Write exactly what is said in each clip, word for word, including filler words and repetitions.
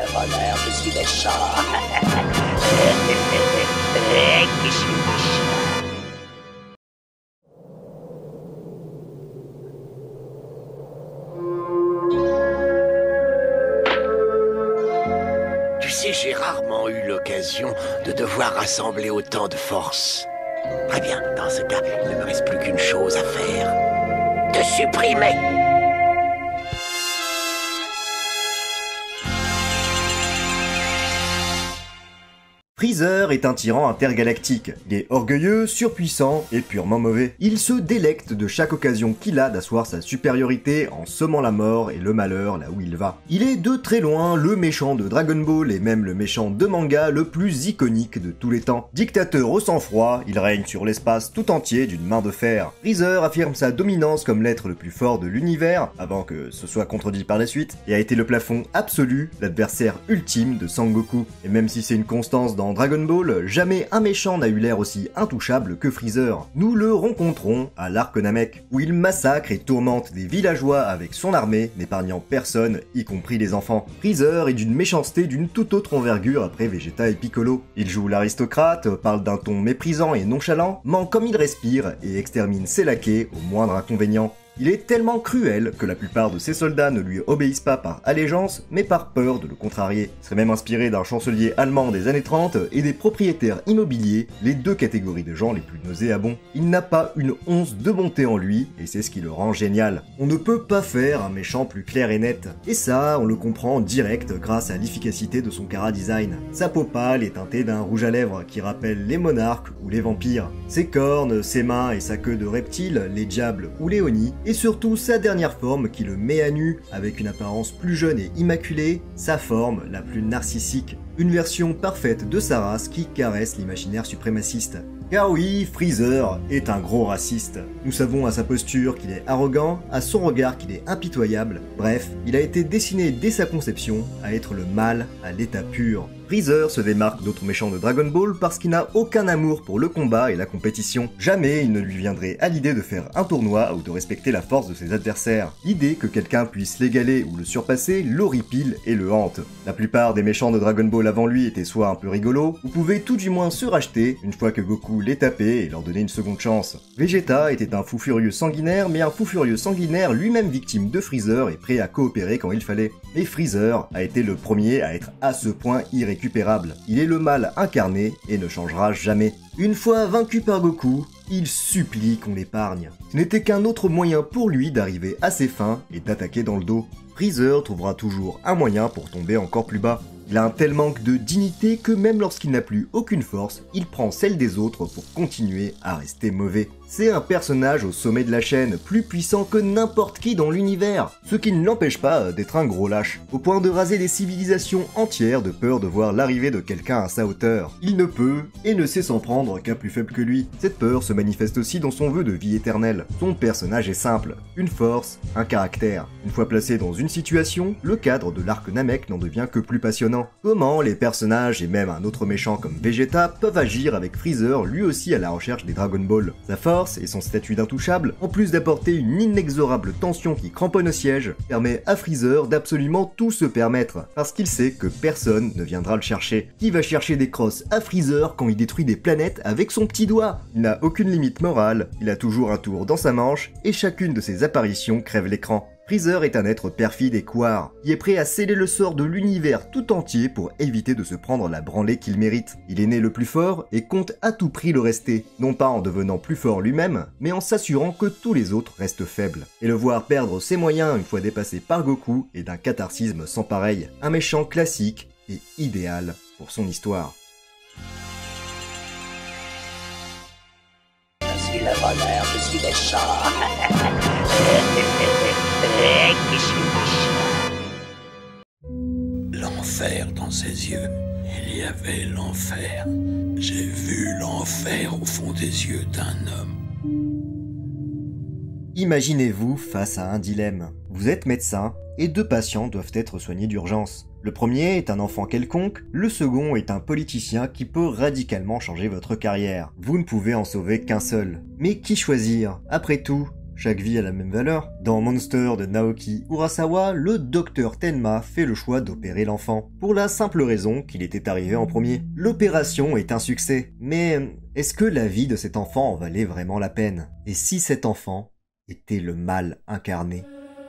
le bonheur, je suis méchant. Qui suis méchant. Tu sais, j'ai rarement eu l'occasion de devoir rassembler autant de force. Très bien, dans ce cas, il ne me reste plus qu'une chose à faire. Te supprimer. Freezer est un tyran intergalactique. Il est orgueilleux, surpuissant et purement mauvais. Il se délecte de chaque occasion qu'il a d'asseoir sa supériorité en semant la mort et le malheur là où il va. Il est de très loin le méchant de Dragon Ball et même le méchant de manga le plus iconique de tous les temps. Dictateur au sang-froid, il règne sur l'espace tout entier d'une main de fer. Freezer affirme sa dominance comme l'être le plus fort de l'univers, avant que ce soit contredit par la suite, et a été le plafond absolu, l'adversaire ultime de Sangoku. Et même si c'est une constance dans Dans Dragon Ball, jamais un méchant n'a eu l'air aussi intouchable que Freezer. Nous le rencontrons à l'arc Namek, où il massacre et tourmente des villageois avec son armée, n'épargnant personne, y compris les enfants. Freezer est d'une méchanceté d'une toute autre envergure après Vegeta et Piccolo. Il joue l'aristocrate, parle d'un ton méprisant et nonchalant, ment comme il respire et extermine ses laquais au moindre inconvénient. Il est tellement cruel que la plupart de ses soldats ne lui obéissent pas par allégeance, mais par peur de le contrarier. Il serait même inspiré d'un chancelier allemand des années trente et des propriétaires immobiliers, les deux catégories de gens les plus nauséabonds. Il n'a pas une once de bonté en lui, et c'est ce qui le rend génial. On ne peut pas faire un méchant plus clair et net. Et ça, on le comprend direct grâce à l'efficacité de son chara-design. Sa peau pâle est teintée d'un rouge à lèvres qui rappelle les monarques ou les vampires. Ses cornes, ses mains et sa queue de reptile, les diables ou les Oni, et surtout sa dernière forme qui le met à nu, avec une apparence plus jeune et immaculée, sa forme la plus narcissique. Une version parfaite de sa race qui caresse l'imaginaire suprémaciste. Car oui, Freezer est un gros raciste. Nous savons à sa posture qu'il est arrogant, à son regard qu'il est impitoyable. Bref, il a été dessiné dès sa conception à être le mal à l'état pur. Freezer se démarque d'autres méchants de Dragon Ball parce qu'il n'a aucun amour pour le combat et la compétition. Jamais il ne lui viendrait à l'idée de faire un tournoi ou de respecter la force de ses adversaires. L'idée que quelqu'un puisse l'égaler ou le surpasser l'horripile et le hante. La plupart des méchants de Dragon Ball avant lui étaient soit un peu rigolos, ou pouvaient tout du moins se racheter une fois que Goku les tapait et leur donnait une seconde chance. Vegeta était un fou furieux sanguinaire, mais un fou furieux sanguinaire lui-même victime de Freezer et prêt à coopérer quand il fallait. Et Freezer a été le premier à être à ce point irrécupérable. Il est le mal incarné et ne changera jamais. Une fois vaincu par Goku, il supplie qu'on l'épargne. Ce n'était qu'un autre moyen pour lui d'arriver à ses fins et d'attaquer dans le dos. Freezer trouvera toujours un moyen pour tomber encore plus bas. Il a un tel manque de dignité que même lorsqu'il n'a plus aucune force, il prend celle des autres pour continuer à rester mauvais. C'est un personnage au sommet de la chaîne, plus puissant que n'importe qui dans l'univers, ce qui ne l'empêche pas d'être un gros lâche, au point de raser des civilisations entières de peur de voir l'arrivée de quelqu'un à sa hauteur. Il ne peut et ne sait s'en prendre qu'un plus faible que lui. Cette peur se manifeste aussi dans son vœu de vie éternelle. Son personnage est simple, une force, un caractère. Une fois placé dans une situation, le cadre de l'arc Namek n'en devient que plus passionnant. Comment les personnages et même un autre méchant comme Vegeta peuvent agir avec Freezer lui aussi à la recherche des Dragon Ball. Sa force et son statut d'intouchable, en plus d'apporter une inexorable tension qui cramponne au siège, permet à Freezer d'absolument tout se permettre, parce qu'il sait que personne ne viendra le chercher. Qui va chercher des crosses à Freezer quand il détruit des planètes avec son petit doigt? Il n'a aucune limite morale, il a toujours un tour dans sa manche, et chacune de ses apparitions crève l'écran. Freezer est un être perfide et couard, qui est prêt à sceller le sort de l'univers tout entier pour éviter de se prendre la branlée qu'il mérite. Il est né le plus fort et compte à tout prix le rester, non pas en devenant plus fort lui-même, mais en s'assurant que tous les autres restent faibles. Et le voir perdre ses moyens une fois dépassé par Goku est d'un catharsisme sans pareil, un méchant classique et idéal pour son histoire. Je suis le bonheur, je suis méchant. Qui suis méchant. L'enfer dans ses yeux. Il y avait l'enfer. J'ai vu l'enfer au fond des yeux d'un homme. Imaginez-vous face à un dilemme. Vous êtes médecin et deux patients doivent être soignés d'urgence. Le premier est un enfant quelconque, le second est un politicien qui peut radicalement changer votre carrière. Vous ne pouvez en sauver qu'un seul. Mais qui choisir? Après tout, chaque vie a la même valeur. Dans Monster de Naoki Urasawa, le docteur Tenma fait le choix d'opérer l'enfant, pour la simple raison qu'il était arrivé en premier. L'opération est un succès, mais est-ce que la vie de cet enfant en valait vraiment la peine? Et si cet enfant était le mal incarné?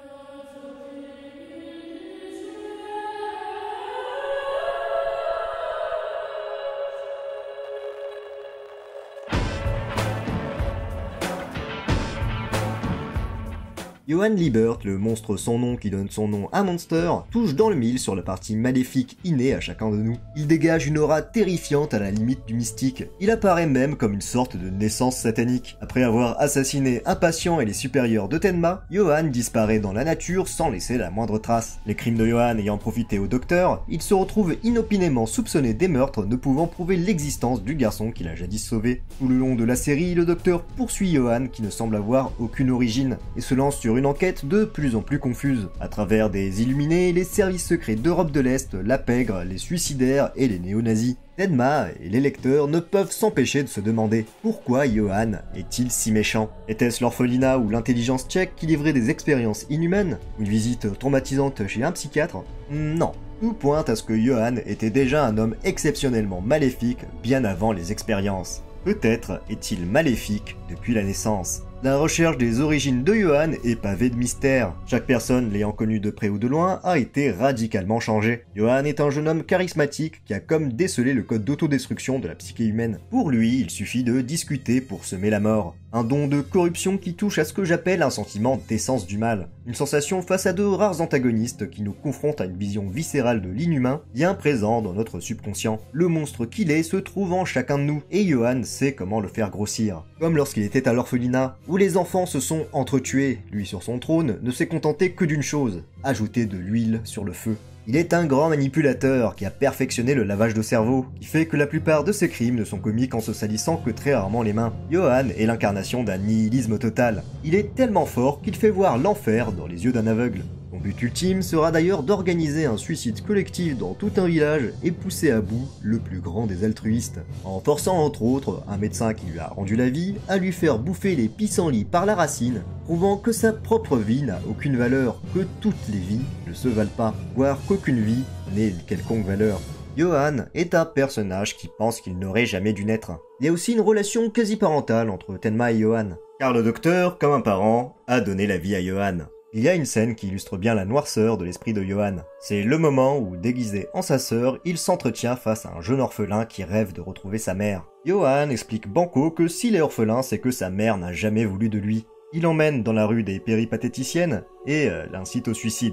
Johann Liebert, le monstre sans nom qui donne son nom à Monster, touche dans le mille sur la partie maléfique innée à chacun de nous. Il dégage une aura terrifiante à la limite du mystique. Il apparaît même comme une sorte de naissance satanique. Après avoir assassiné un patient et les supérieurs de Tenma, Johann disparaît dans la nature sans laisser la moindre trace. Les crimes de Johann ayant profité au docteur, il se retrouve inopinément soupçonné des meurtres, ne pouvant prouver l'existence du garçon qu'il a jadis sauvé. Tout le long de la série, le docteur poursuit Johann qui ne semble avoir aucune origine, et se lance sur une enquête de plus en plus confuse. À travers des illuminés, les services secrets d'Europe de l'Est, la pègre, les suicidaires et les néo-nazis. Tenma et les lecteurs ne peuvent s'empêcher de se demander pourquoi Johann est-il si méchant? Était-ce l'orphelinat ou l'intelligence tchèque qui livrait des expériences inhumaines? Une visite traumatisante chez un psychiatre? Non. Tout pointe à ce que Johann était déjà un homme exceptionnellement maléfique bien avant les expériences. Peut-être est-il maléfique depuis la naissance. La recherche des origines de Johann est pavée de mystères. Chaque personne l'ayant connu de près ou de loin a été radicalement changée. Johann est un jeune homme charismatique qui a comme décelé le code d'autodestruction de la psyché humaine. Pour lui, il suffit de discuter pour semer la mort. Un don de corruption qui touche à ce que j'appelle un sentiment d'essence du mal. Une sensation face à de rares antagonistes qui nous confrontent à une vision viscérale de l'inhumain, bien présent dans notre subconscient. Le monstre qu'il est se trouve en chacun de nous, et Johann sait comment le faire grossir. Comme lorsqu'il était à l'orphelinat, où les enfants se sont entretués, lui sur son trône ne s'est contenté que d'une chose, ajouter de l'huile sur le feu. Il est un grand manipulateur qui a perfectionné le lavage de cerveau, qui fait que la plupart de ses crimes ne sont commis qu'en se salissant que très rarement les mains. Johann est l'incarnation d'un nihilisme total. Il est tellement fort qu'il fait voir l'enfer dans les yeux d'un aveugle. Son but ultime sera d'ailleurs d'organiser un suicide collectif dans tout un village et pousser à bout le plus grand des altruistes, en forçant entre autres un médecin qui lui a rendu la vie à lui faire bouffer les pissenlits par la racine, prouvant que sa propre vie n'a aucune valeur, que toutes les vies ne se valent pas, voire qu'aucune vie n'ait quelconque valeur. Johann est un personnage qui pense qu'il n'aurait jamais dû naître. Il y a aussi une relation quasi parentale entre Tenma et Johann, car le docteur, comme un parent, a donné la vie à Johann. Il y a une scène qui illustre bien la noirceur de l'esprit de Johann. C'est le moment où, déguisé en sa sœur, il s'entretient face à un jeune orphelin qui rêve de retrouver sa mère. Johann explique banco que s'il est orphelin, c'est que sa mère n'a jamais voulu de lui. Il l'emmène dans la rue des péripatéticiennes et euh, l'incite au suicide.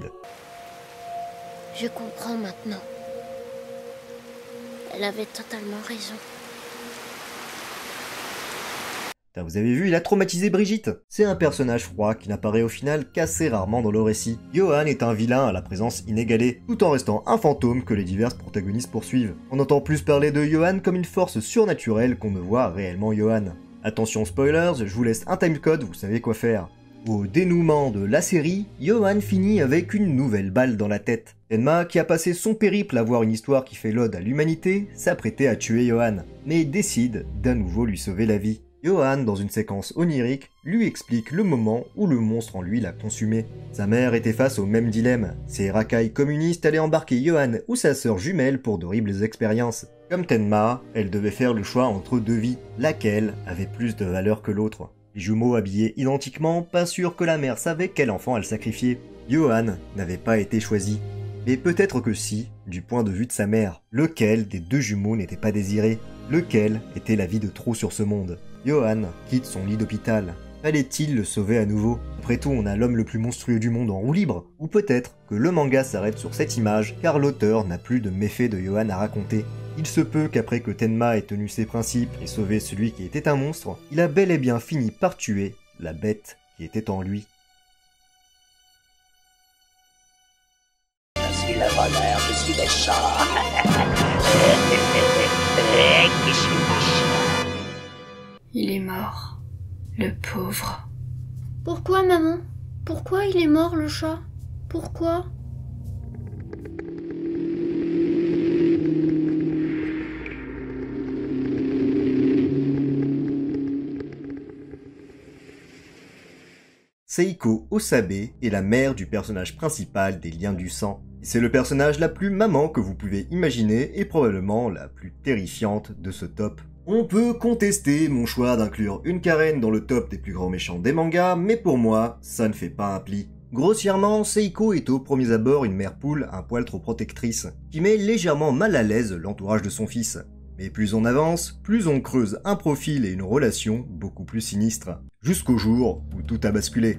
Je comprends maintenant. Elle avait totalement raison. Vous avez vu, il a traumatisé Brigitte. C'est un personnage froid qui n'apparaît au final qu'assez rarement dans le récit. Johann est un vilain à la présence inégalée, tout en restant un fantôme que les divers protagonistes poursuivent. On entend plus parler de Johann comme une force surnaturelle qu'on ne voit réellement Johann. Attention spoilers, je vous laisse un timecode, vous savez quoi faire. Au dénouement de la série, Johann finit avec une nouvelle balle dans la tête. Tenma, qui a passé son périple à voir une histoire qui fait l'ode à l'humanité, s'apprêtait à tuer Johann, mais décide d'à nouveau lui sauver la vie. Johann, dans une séquence onirique, lui explique le moment où le monstre en lui l'a consumé. Sa mère était face au même dilemme. Ses racailles communistes allaient embarquer Johann ou sa sœur jumelle pour d'horribles expériences. Comme Tenma, elle devait faire le choix entre deux vies, laquelle avait plus de valeur que l'autre. Les jumeaux habillés identiquement, pas sûr que la mère savait quel enfant elle sacrifiait. Johann n'avait pas été choisi. Mais peut-être que si, du point de vue de sa mère. Lequel des deux jumeaux n'était pas désiré? Lequel était la vie de trop sur ce monde? Johann quitte son lit d'hôpital. Fallait-il le sauver à nouveau? Après tout, on a l'homme le plus monstrueux du monde en roue libre. Ou peut-être que le manga s'arrête sur cette image, car l'auteur n'a plus de méfaits de Johann à raconter. Il se peut qu'après que Tenma ait tenu ses principes et sauvé celui qui était un monstre, il a bel et bien fini par tuer la bête qui était en lui. Je suis le voleur, je suis méchant. Il est mort, le pauvre. Pourquoi, maman? Pourquoi il est mort, le chat? Pourquoi? Seiko Osabe est la mère du personnage principal des Liens du Sang. C'est le personnage la plus maman que vous pouvez imaginer et probablement la plus terrifiante de ce top. On peut contester mon choix d'inclure une Karen dans le top des plus grands méchants des mangas, mais pour moi, ça ne fait pas un pli. Grossièrement, Seiko est au premier abord une mère poule un poil trop protectrice, qui met légèrement mal à l'aise l'entourage de son fils. Mais plus on avance, plus on creuse un profil et une relation beaucoup plus sinistres, jusqu'au jour où tout a basculé.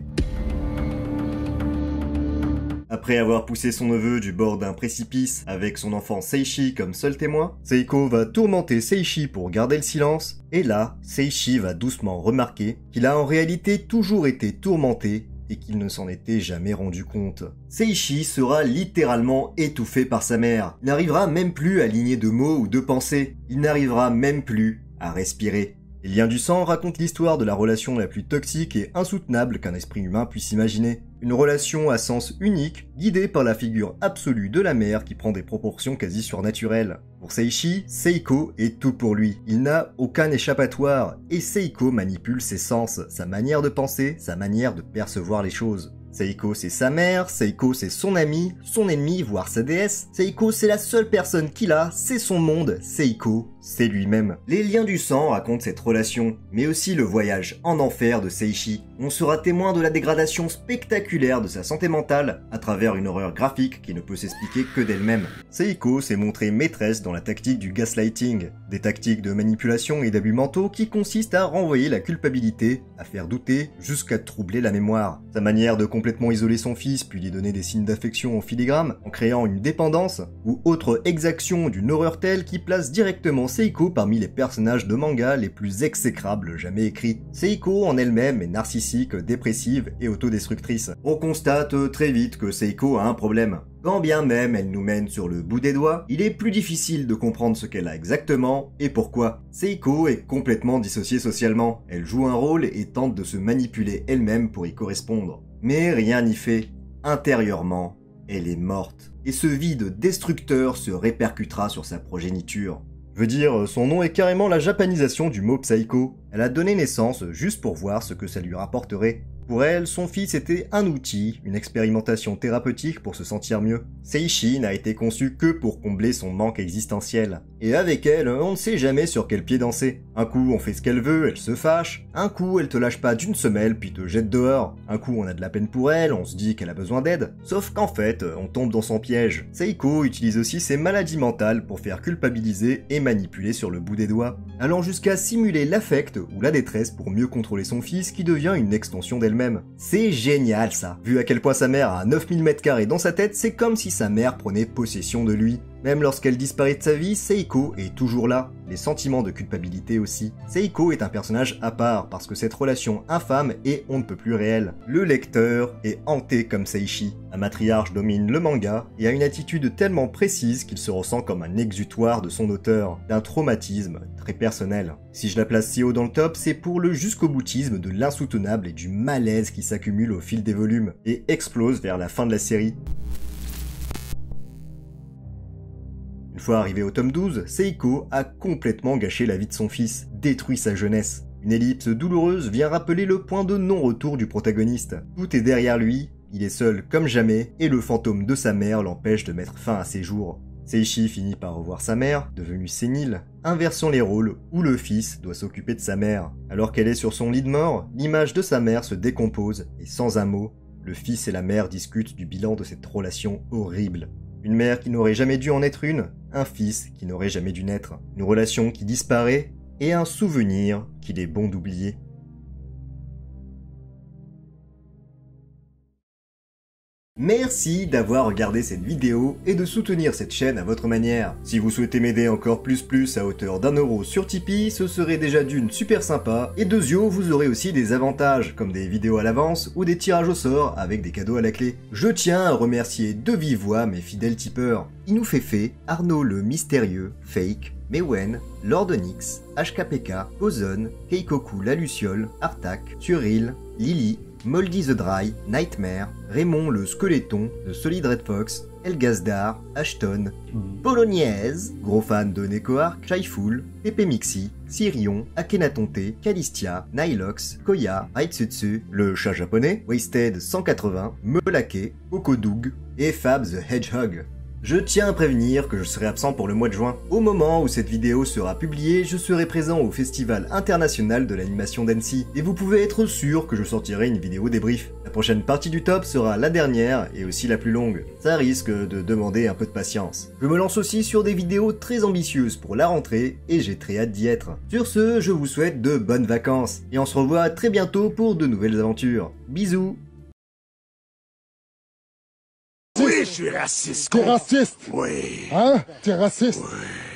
Après avoir poussé son neveu du bord d'un précipice avec son enfant Seishi comme seul témoin, Seiko va tourmenter Seishi pour garder le silence, et là, Seishi va doucement remarquer qu'il a en réalité toujours été tourmenté et qu'il ne s'en était jamais rendu compte. Seishi sera littéralement étouffé par sa mère. Il n'arrivera même plus à aligner de mots ou de pensées. Il n'arrivera même plus à respirer. Les Liens du Sang racontent l'histoire de la relation la plus toxique et insoutenable qu'un esprit humain puisse imaginer. Une relation à sens unique, guidée par la figure absolue de la mère qui prend des proportions quasi surnaturelles. Pour Seishi, Seiko est tout pour lui. Il n'a aucun échappatoire, et Seiko manipule ses sens, sa manière de penser, sa manière de percevoir les choses. Seiko c'est sa mère, Seiko c'est son ami, son ennemi, voire sa déesse. Seiko c'est la seule personne qu'il a, c'est son monde, Seiko c'est lui-même. Les Liens du Sang racontent cette relation, mais aussi le voyage en enfer de Seishi. On sera témoin de la dégradation spectaculaire de sa santé mentale à travers une horreur graphique qui ne peut s'expliquer que d'elle-même. Seiko s'est montrée maîtresse dans la tactique du gaslighting, des tactiques de manipulation et d'abus mentaux qui consistent à renvoyer la culpabilité, à faire douter, jusqu'à troubler la mémoire. Sa manière de complètement isoler son fils puis lui donner des signes d'affection en filigrane, en créant une dépendance, ou autre exaction d'une horreur telle qui place directement Seiko parmi les personnages de manga les plus exécrables jamais écrits. Seiko en elle-même est narcissique, dépressive et autodestructrice. On constate très vite que Seiko a un problème. Quand bien même elle nous mène sur le bout des doigts, il est plus difficile de comprendre ce qu'elle a exactement et pourquoi. Seiko est complètement dissociée socialement. Elle joue un rôle et tente de se manipuler elle-même pour y correspondre. Mais rien n'y fait. Intérieurement, elle est morte. Et ce vide destructeur se répercutera sur sa progéniture. Je veux dire, son nom est carrément la japanisation du mot psycho. Elle a donné naissance juste pour voir ce que ça lui rapporterait. Pour elle, son fils était un outil, une expérimentation thérapeutique pour se sentir mieux. Seishi n'a été conçue que pour combler son manque existentiel. Et avec elle, on ne sait jamais sur quel pied danser. Un coup, on fait ce qu'elle veut, elle se fâche. Un coup, elle te lâche pas d'une semelle puis te jette dehors. Un coup, on a de la peine pour elle, on se dit qu'elle a besoin d'aide. Sauf qu'en fait, on tombe dans son piège. Seiko utilise aussi ses maladies mentales pour faire culpabiliser et manipuler sur le bout des doigts, allant jusqu'à simuler l'affect ou la détresse pour mieux contrôler son fils qui devient une extension d'elle-même. C'est génial ça. Vu à quel point sa mère a neuf mille mètres carrés dans sa tête, c'est comme si sa mère prenait possession de lui. Même lorsqu'elle disparaît de sa vie, Seiko est toujours là. Les sentiments de culpabilité aussi. Seiko est un personnage à part parce que cette relation infâme est on ne peut plus réelle. Le lecteur est hanté comme Seishi. La matriarche domine le manga et a une attitude tellement précise qu'il se ressent comme un exutoire de son auteur, d'un traumatisme très personnel. Si je la place si haut dans le top, c'est pour le jusqu'au boutisme de l'insoutenable et du malaise qui s'accumule au fil des volumes et explose vers la fin de la série. Une fois arrivé au tome douze, Seiko a complètement gâché la vie de son fils, détruit sa jeunesse. Une ellipse douloureuse vient rappeler le point de non-retour du protagoniste. Tout est derrière lui, il est seul comme jamais, et le fantôme de sa mère l'empêche de mettre fin à ses jours. Seishi finit par revoir sa mère, devenue sénile, inversant les rôles où le fils doit s'occuper de sa mère. Alors qu'elle est sur son lit de mort, l'image de sa mère se décompose, et sans un mot, le fils et la mère discutent du bilan de cette relation horrible. Une mère qui n'aurait jamais dû en être une, un fils qui n'aurait jamais dû naître, une relation qui disparaît et un souvenir qu'il est bon d'oublier. Merci d'avoir regardé cette vidéo et de soutenir cette chaîne à votre manière. Si vous souhaitez m'aider encore plus plus à hauteur d'un euro sur Tipeee, ce serait déjà d'une super sympa, et de zio, vous aurez aussi des avantages, comme des vidéos à l'avance ou des tirages au sort avec des cadeaux à la clé. Je tiens à remercier de vive voix mes fidèles tipeurs. Inouféfé, Arnaud le Mystérieux, Fake, Mewen, Lord Onyx, H K P K, Ozone, Keikoku la Luciole, Artak, Cyril, Lily, Moldy the Dry, Nightmare, Raymond le Squeletton, The Solid Red Fox, Elgazdar, Ashton, Bolognaise, gros fan de Nekoark, Shaiful, Pepe Mixi, Sirion, Akhenatonte, Calistia, Nilox, Koya, Aitsutsu, le chat japonais, Wasted cent quatre-vingts, Melake, Okodoug et Fab the Hedgehog. Je tiens à prévenir que je serai absent pour le mois de juin. Au moment où cette vidéo sera publiée, je serai présent au Festival International de l'Animation d'Annecy, et vous pouvez être sûr que je sortirai une vidéo débrief. La prochaine partie du top sera la dernière et aussi la plus longue. Ça risque de demander un peu de patience. Je me lance aussi sur des vidéos très ambitieuses pour la rentrée, et j'ai très hâte d'y être. Sur ce, je vous souhaite de bonnes vacances, et on se revoit très bientôt pour de nouvelles aventures. Bisous! Oui, je suis raciste. T'es raciste? Oui. Hein? T'es raciste? Oui.